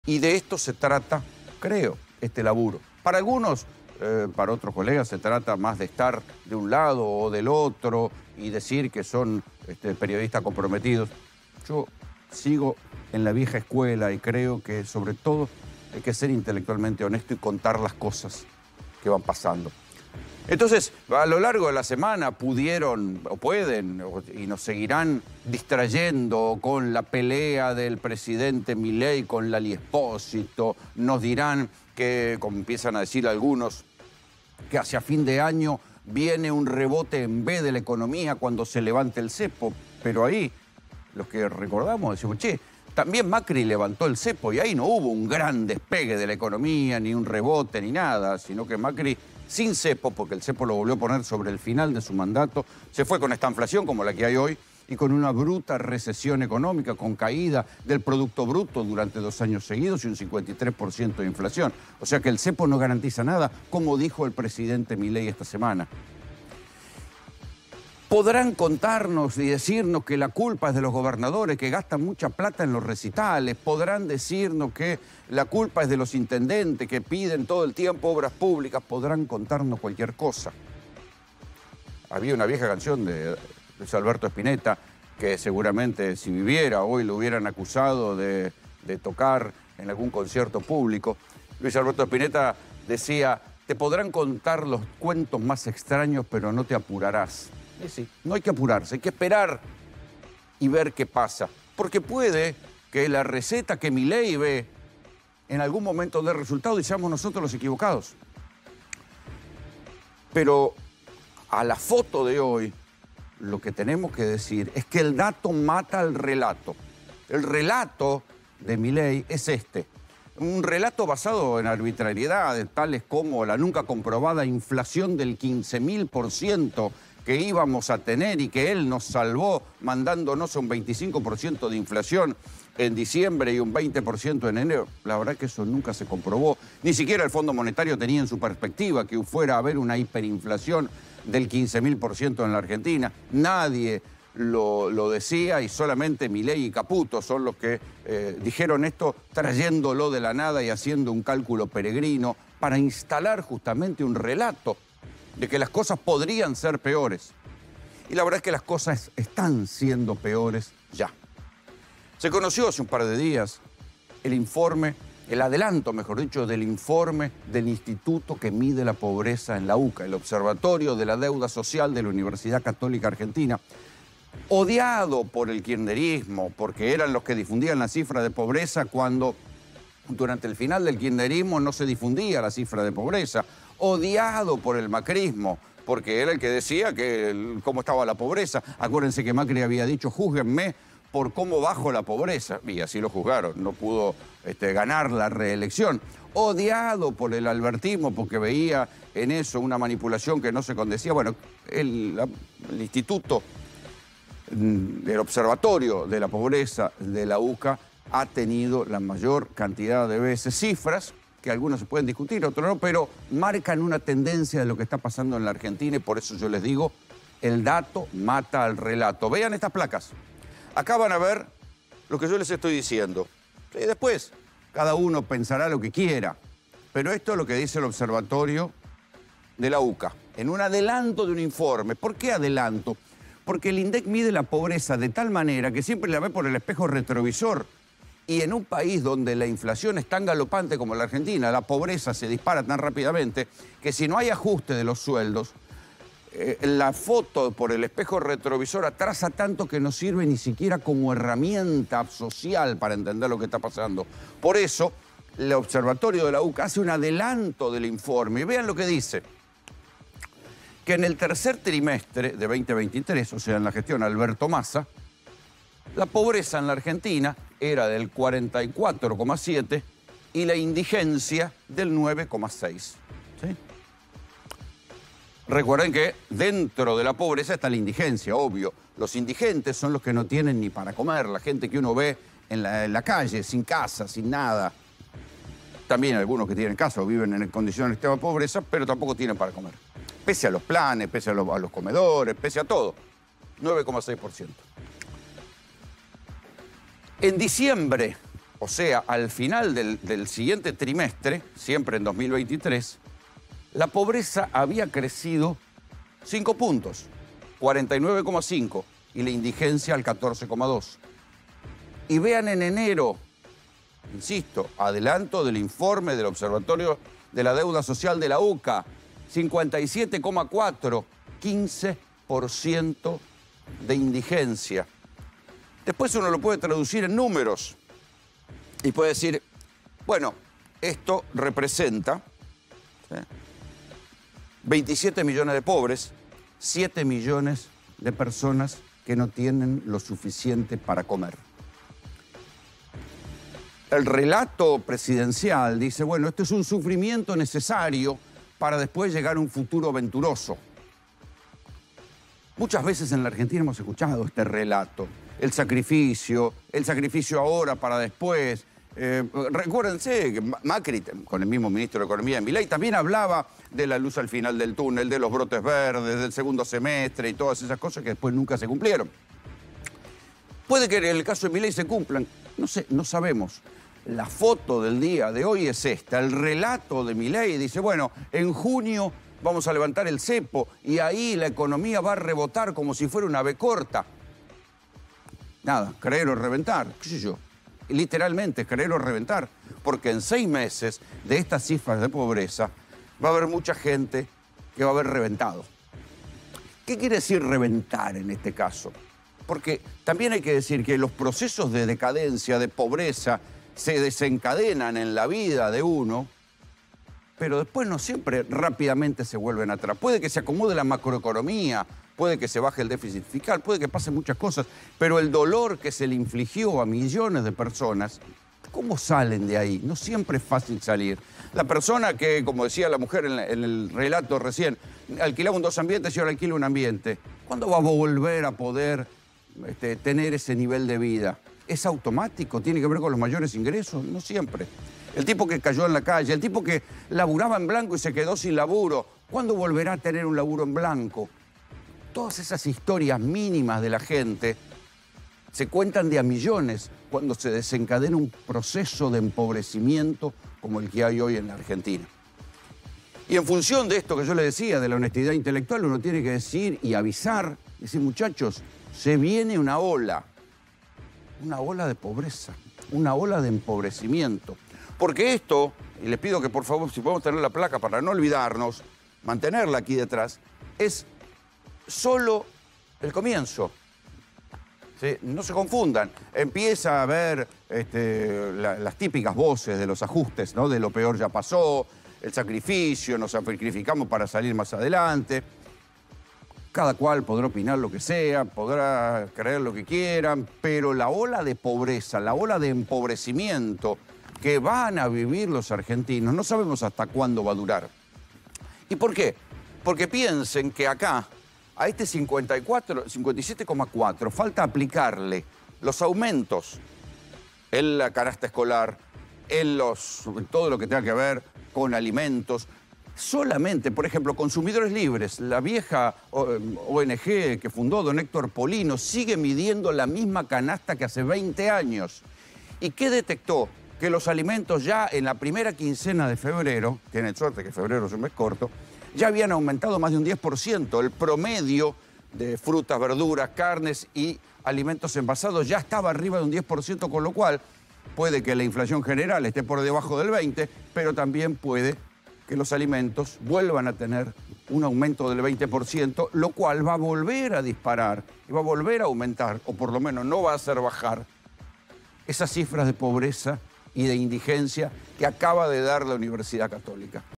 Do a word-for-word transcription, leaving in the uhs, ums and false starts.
Y de esto se trata, creo, este laburo. Para algunos, eh, para otros colegas, se trata más de estar de un lado o del otro y decir que son este, periodistas comprometidos. Yo sigo en la vieja escuela y creo que, sobre todo, hay que ser intelectualmente honesto y contar las cosas que van pasando. Entonces, a lo largo de la semana pudieron, o pueden, o, y nos seguirán distrayendo con la pelea del presidente Milei con Lali Espósito. Nos dirán que, como empiezan a decir algunos, que hacia fin de año viene un rebote en B de la economía cuando se levante el cepo. Pero ahí, los que recordamos, decimos, che, también Macri levantó el cepo y ahí no hubo un gran despegue de la economía, ni un rebote, ni nada, sino que Macri, sin cepo, porque el cepo lo volvió a poner sobre el final de su mandato, se fue con esta inflación como la que hay hoy y con una bruta recesión económica, con caída del Producto Bruto durante dos años seguidos y un cincuenta y tres por ciento de inflación. O sea que el cepo no garantiza nada, como dijo el presidente Milei esta semana. Podrán contarnos y decirnos que la culpa es de los gobernadores, que gastan mucha plata en los recitales. Podrán decirnos que la culpa es de los intendentes, que piden todo el tiempo obras públicas. Podrán contarnos cualquier cosa. Había una vieja canción de Luis Alberto Spinetta que seguramente si viviera hoy lo hubieran acusado de, de tocar en algún concierto público. Luis Alberto Spinetta decía, te podrán contar los cuentos más extraños, pero no te apurarás. Y sí, no hay que apurarse, hay que esperar y ver qué pasa. Porque puede que la receta que Milei ve en algún momento dé resultado y seamos nosotros los equivocados. Pero a la foto de hoy, lo que tenemos que decir es que el dato mata al relato. El relato de Milei es este. Un relato basado en arbitrariedades, tales como la nunca comprobada inflación del quince mil por ciento que íbamos a tener y que él nos salvó mandándonos a un veinticinco por ciento de inflación en diciembre y un veinte por ciento en enero. La verdad que eso nunca se comprobó. Ni siquiera el Fondo Monetario tenía en su perspectiva que fuera a haber una hiperinflación del quince mil por ciento en la Argentina. Nadie lo, lo decía y solamente Milei y Caputo son los que eh, dijeron esto trayéndolo de la nada y haciendo un cálculo peregrino para instalar justamente un relato de que las cosas podrían ser peores. Y la verdad es que las cosas están siendo peores ya. Se conoció hace un par de días el informe, el adelanto, mejor dicho, del informe del instituto que mide la pobreza en la UCA, el Observatorio de la Deuda Social de la Universidad Católica Argentina, odiado por el kirchnerismo, porque eran los que difundían la cifra de pobreza cuando durante el final del kirchnerismo no se difundía la cifra de pobreza, odiado por el macrismo, porque era el que decía que el, cómo estaba la pobreza. Acuérdense que Macri había dicho, júzguenme por cómo bajo la pobreza, y así lo juzgaron, no pudo este, ganar la reelección. Odiado por el albertismo, porque veía en eso una manipulación que no se condecía. Bueno, el, la, el instituto del Observatorio de la Pobreza de la UCA ha tenido la mayor cantidad de veces cifras, que algunos se pueden discutir, otros no, pero marcan una tendencia de lo que está pasando en la Argentina y por eso yo les digo, el dato mata al relato. Vean estas placas. Acá van a ver lo que yo les estoy diciendo. Y después, cada uno pensará lo que quiera, pero esto es lo que dice el Observatorio de la UCA, en un adelanto de un informe. ¿Por qué adelanto? Porque el INDEC mide la pobreza de tal manera que siempre la ve por el espejo retrovisor. Y en un país donde la inflación es tan galopante como la Argentina, la pobreza se dispara tan rápidamente, que si no hay ajuste de los sueldos, eh, la foto por el espejo retrovisor atrasa tanto que no sirve ni siquiera como herramienta social para entender lo que está pasando. Por eso, el Observatorio de la UCA hace un adelanto del informe. Y vean lo que dice. Que en el tercer trimestre de veinte veintitrés, o sea, en la gestión Alberto Massa, la pobreza en la Argentina era del cuarenta y cuatro coma siete y la indigencia del nueve coma seis. ¿Sí? Recuerden que dentro de la pobreza está la indigencia, obvio. Los indigentes son los que no tienen ni para comer, la gente que uno ve en la, en la calle, sin casa, sin nada. También algunos que tienen casa o viven en condiciones de extrema pobreza, pero tampoco tienen para comer. Pese a los planes, pese a los, a los comedores, pese a todo. nueve coma seis por ciento. En diciembre o sea, al final del, del siguiente trimestre, siempre en dos mil veintitrés, la pobreza había crecido cinco puntos, cuarenta y nueve coma cinco, y la indigencia al catorce coma dos. Y vean en enero, insisto, adelanto del informe del Observatorio de la Deuda Social de la U C A, cincuenta y siete coma cuatro, quince por ciento de indigencia. Después uno lo puede traducir en números y puede decir, bueno, esto representa ¿sí? veintisiete millones de pobres, siete millones de personas que no tienen lo suficiente para comer. El relato presidencial dice, bueno, esto es un sufrimiento necesario para después llegar a un futuro venturoso. Muchas veces en la Argentina hemos escuchado este relato, el sacrificio, el sacrificio ahora para después. Eh, recuérdense que Macri, con el mismo ministro de Economía, Milei, también hablaba de la luz al final del túnel, de los brotes verdes, del segundo semestre y todas esas cosas que después nunca se cumplieron. Puede que en el caso de Milei se cumplan, no sé, no sabemos. La foto del día de hoy es esta, el relato de Milei dice, bueno, en junio vamos a levantar el cepo y ahí la economía va a rebotar como si fuera una ave corta. Nada, creer o reventar, qué sé yo. Literalmente, creer o reventar. Porque en seis meses de estas cifras de pobreza va a haber mucha gente que va a haber reventado. ¿Qué quiere decir reventar en este caso? Porque también hay que decir que los procesos de decadencia, de pobreza, se desencadenan en la vida de uno, pero después no siempre rápidamente se vuelven atrás. Puede que se acomode la macroeconomía, puede que se baje el déficit fiscal, puede que pasen muchas cosas, pero el dolor que se le infligió a millones de personas, ¿cómo salen de ahí? No siempre es fácil salir. La persona que, como decía la mujer en, en el relato recién, alquilaba un dos ambientes y ahora alquila un ambiente, ¿cuándo va a volver a poder este, tener ese nivel de vida? ¿Es automático? ¿Tiene que ver con los mayores ingresos? No siempre. El tipo que cayó en la calle, el tipo que laburaba en blanco y se quedó sin laburo, ¿cuándo volverá a tener un laburo en blanco? Todas esas historias mínimas de la gente se cuentan de a millones cuando se desencadena un proceso de empobrecimiento como el que hay hoy en la Argentina. Y en función de esto que yo le decía, de la honestidad intelectual, uno tiene que decir y avisar, decir, muchachos, se viene una ola, una ola de pobreza, una ola de empobrecimiento. Porque esto, y les pido que por favor, si podemos tener la placa para no olvidarnos, mantenerla aquí detrás, es solo el comienzo. ¿Sí? No se confundan. Empieza a haber este, la, las típicas voces de los ajustes, ¿no? De lo peor ya pasó, el sacrificio, nos sacrificamos para salir más adelante. Cada cual podrá opinar lo que sea, podrá creer lo que quieran, pero la ola de pobreza, la ola de empobrecimiento que van a vivir los argentinos, no sabemos hasta cuándo va a durar. ¿Y por qué? Porque piensen que acá, a este cincuenta y cuatro, cincuenta y siete coma cuatro, falta aplicarle los aumentos en la canasta escolar, en, los, en todo lo que tenga que ver con alimentos. Solamente, por ejemplo, Consumidores Libres, la vieja O N G que fundó don Héctor Polino, sigue midiendo la misma canasta que hace veinte años. ¿Y qué detectó? Que los alimentos ya en la primera quincena de febrero, tienen suerte que febrero es un mes corto, ya habían aumentado más de un diez por ciento. El promedio de frutas, verduras, carnes y alimentos envasados ya estaba arriba de un diez por ciento, con lo cual puede que la inflación general esté por debajo del veinte por ciento, pero también puede que los alimentos vuelvan a tener un aumento del veinte por ciento, lo cual va a volver a disparar y va a volver a aumentar, o por lo menos no va a hacer bajar esas cifras de pobreza y de indigencia que acaba de dar la Universidad Católica.